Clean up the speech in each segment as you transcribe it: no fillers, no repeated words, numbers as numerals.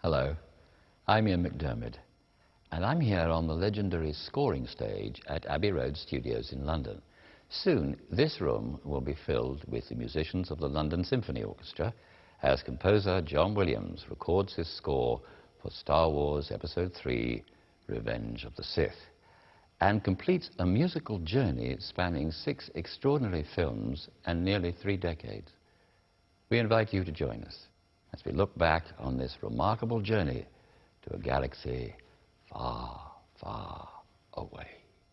Hello, I'm Ian McDiarmid, and I'm here on the legendary scoring stage at Abbey Road Studios in London. Soon, this room will be filled with the musicians of the London Symphony Orchestra as composer John Williams records his score for Star Wars Episode III, Revenge of the Sith, and completes a musical journey spanning 6 extraordinary films and nearly 3 decades. We invite you to join us as we look back on this remarkable journey to a galaxy far, far away.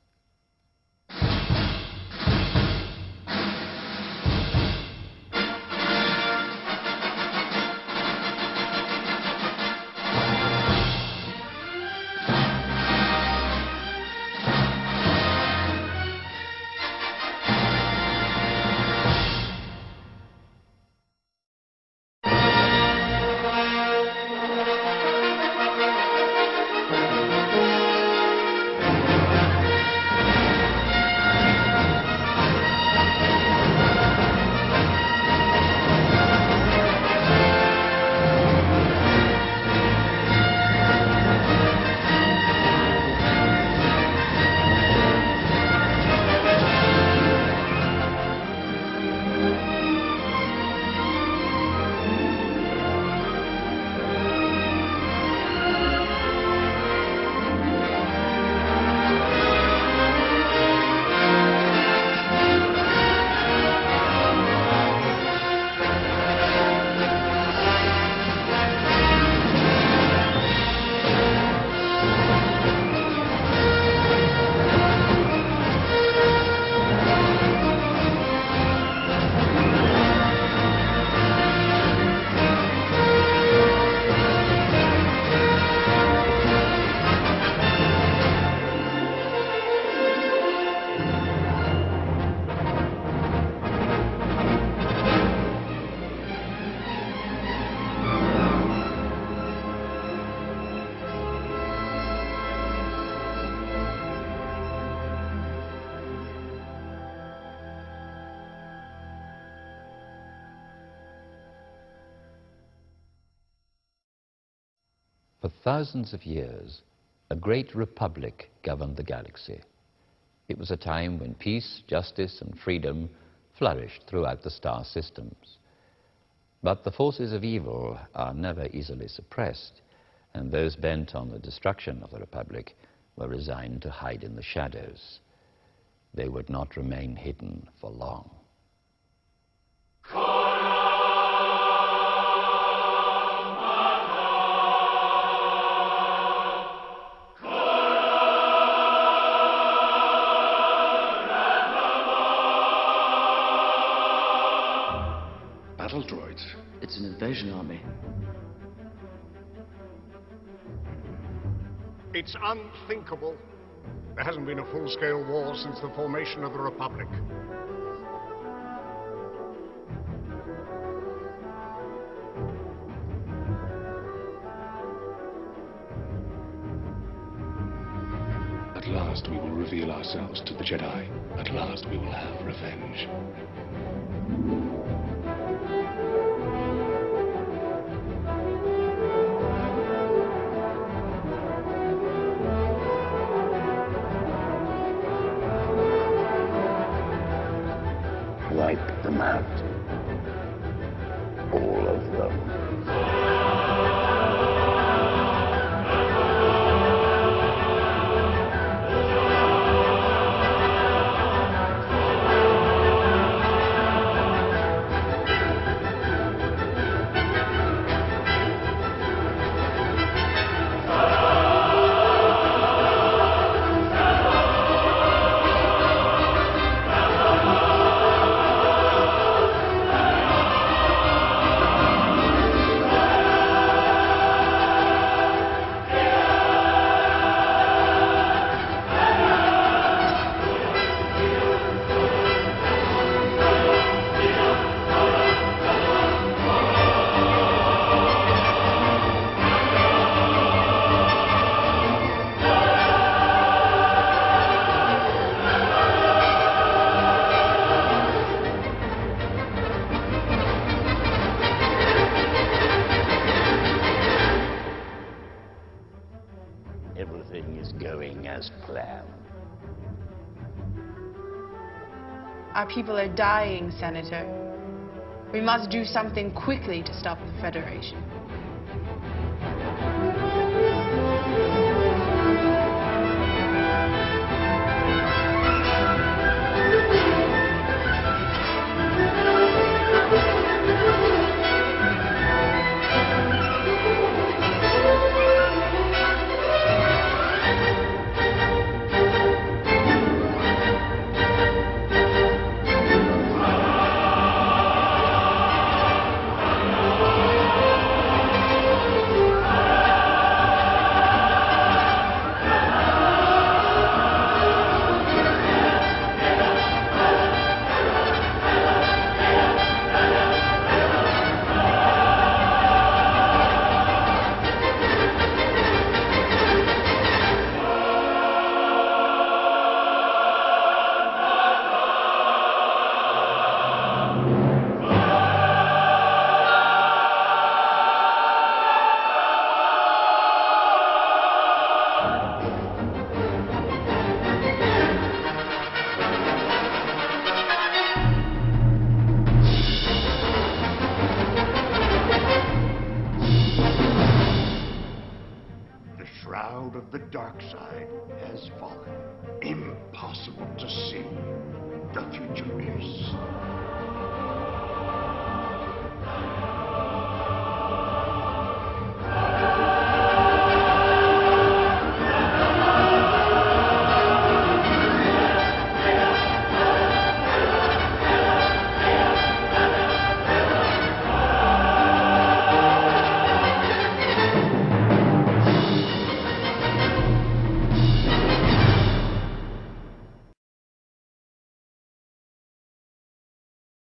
For thousands of years, a great republic governed the galaxy. It was a time when peace, justice, and freedom flourished throughout the star systems. But the forces of evil are never easily suppressed, and those bent on the destruction of the republic were resigned to hide in the shadows. They would not remain hidden for long. Battle droids. It's an invasion army. It's unthinkable. There hasn't been a full-scale war since the formation of the Republic. At last we will reveal ourselves to the Jedi. At last we will have revenge. Wipe them out. All of them. Our people are dying, Senator. We must do something quickly to stop the Federation.